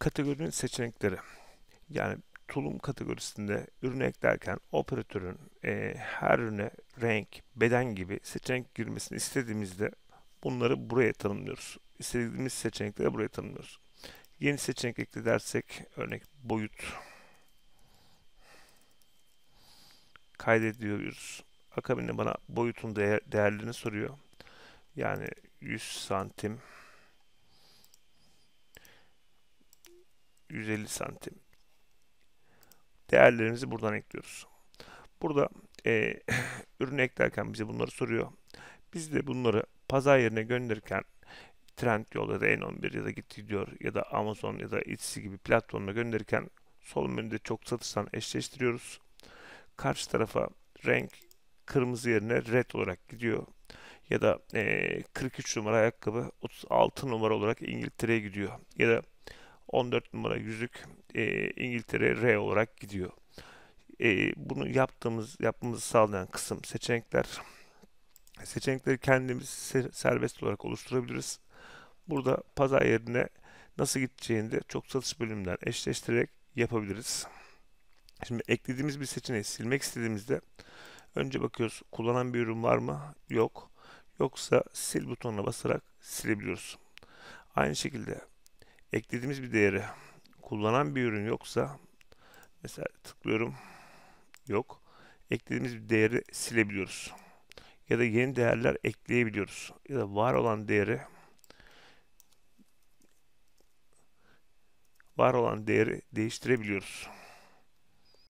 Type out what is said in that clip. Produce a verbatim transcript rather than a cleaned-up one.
Kategorinin seçenekleri. Yani tulum kategorisinde ürünü eklerken operatörün e, her ürüne renk, beden gibi seçenek girmesini istediğimizde bunları buraya tanımlıyoruz. İstediğimiz seçenekleri buraya tanımlıyoruz. Yeni seçenek ekle dersek örnek boyut kaydediyoruz. Akabinde bana boyutun değer, değerlerini soruyor. Yani yüz santim, yüz elli santim. Değerlerimizi buradan ekliyoruz. Burada e, ürünü eklerken bize bunları soruyor. Biz de bunları pazar yerine gönderirken Trendyol ya da N on bir ya da Gidiyor ya da Amazon ya da Etsy gibi platformuna gönderirken sol menüde çok satıştan eşleştiriyoruz. Karşı tarafa renk kırmızı yerine red olarak gidiyor. Ya da e, kırk üç numara ayakkabı otuz altı numara olarak İngiltere'ye gidiyor. Ya da on dört numara yüzük e, İngiltere R olarak gidiyor. E, bunu yaptığımız yapmamızı sağlayan kısım seçenekler. Seçenekleri kendimiz serbest olarak oluşturabiliriz. Burada pazar yerine nasıl gideceğini de çok satış bölümünden eşleştirerek yapabiliriz. Şimdi eklediğimiz bir seçeneği silmek istediğimizde önce bakıyoruz kullanan bir ürün var mı? Yok. Yoksa sil butonuna basarak silebiliyoruz. Aynı şekilde eklediğimiz bir değeri kullanan bir ürün yoksa mesela tıklıyorum yok. Eklediğimiz bir değeri silebiliyoruz. Ya da yeni değerler ekleyebiliyoruz. Ya da var olan değeri var olan değeri değiştirebiliyoruz.